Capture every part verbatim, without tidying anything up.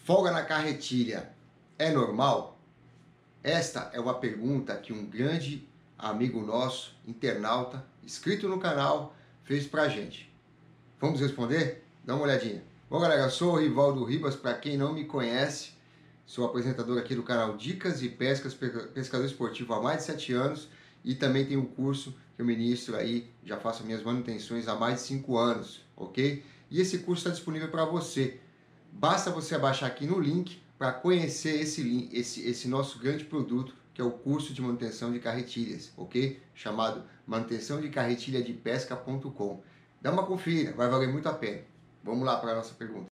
Folga na carretilha é normal? Esta é uma pergunta que um grande amigo nosso, internauta, inscrito no canal, fez pra gente. Vamos responder? Dá uma olhadinha. Bom, galera, eu sou o Rivaldo Ribas, para quem não me conhece, sou apresentador aqui do canal Dicas de Pescas, pescador esportivo há mais de sete anos e também tenho um curso que eu ministro aí, já faço minhas manutenções há mais de cinco anos, ok? E esse curso está disponível para você. Basta você abaixar aqui no link para conhecer esse, link, esse, esse nosso grande produto, que é o curso de manutenção de carretilhas, ok? Chamado manutenção de carretilha de pesca ponto com. Dá uma conferida, vai valer muito a pena. Vamos lá para a nossa pergunta.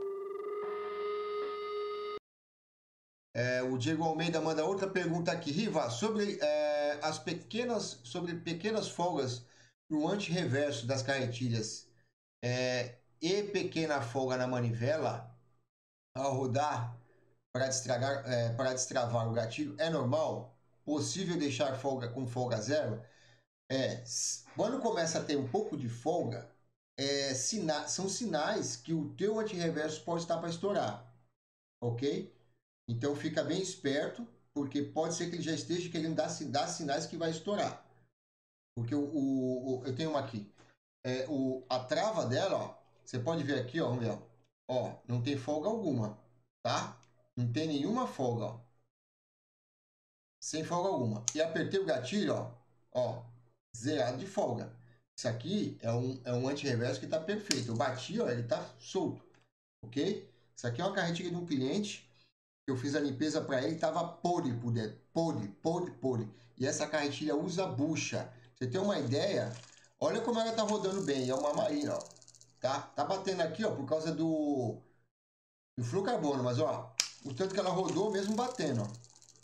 É, o Diego Almeida manda outra pergunta aqui. Riva, sobre é, as pequenas, sobre pequenas folgas no antirreverso das carretilhas é, e pequena folga na manivela, ao rodar para destravar, é, para destravar o gatilho, é normal? Possível deixar folga com folga zero? É, quando começa a ter um pouco de folga, é, sina são sinais que o teu antirreverso pode estar para estourar, ok? Então fica bem esperto, porque pode ser que ele já esteja querendo dar, dar sinais que vai estourar. Porque o, o, o eu tenho uma aqui, é, o, a trava dela, ó, você pode ver aqui, ó, vamos ver, ó, ó, não tem folga alguma, tá? Não tem nenhuma folga, ó. Sem folga alguma. E apertei o gatilho, ó, ó, zerado de folga. Isso aqui é um, é um antirreverso que está perfeito. Eu bati, ó, ele está solto, ok? Isso aqui é uma carretilha de um cliente que eu fiz a limpeza para ele, estava podre por dentro, podre, podre, podre. E essa carretilha usa bucha. Você tem uma ideia? Olha como ela está rodando bem. É uma marina, ó. Tá, tá batendo aqui, ó, por causa do, do fluorcarbono, mas ó, o tanto que ela rodou mesmo batendo, ó.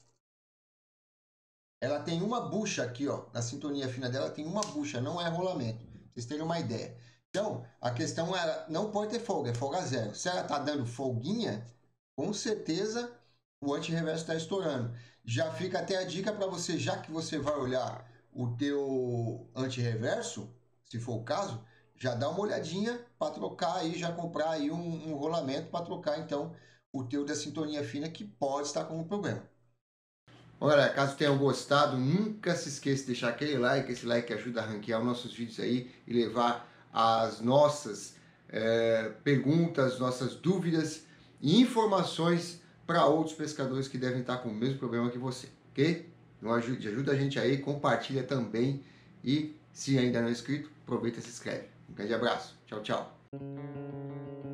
Ela tem uma bucha aqui, ó, na sintonia fina dela tem uma bucha, não é rolamento. Vocês terem uma ideia. Então, a questão é, não pode ter folga, é folga zero. Se ela tá dando folguinha, com certeza o antirreverso está estourando. Já fica até a dica para você, já que você vai olhar o teu antirreverso, se for o caso, já dá uma olhadinha para trocar aí, já comprar aí um, um rolamento para trocar então o teu da sintonia fina que pode estar com um problema. Bom, galera, caso tenham gostado, nunca se esqueça de deixar aquele like, esse like ajuda a ranquear os nossos vídeos aí e levar as nossas é, perguntas, nossas dúvidas e informações para outros pescadores que devem estar com o mesmo problema que você, ok? Então ajuda, ajuda a gente aí, compartilha também e se ainda não é inscrito, aproveita e se inscreve. Um grande abraço, tchau, tchau.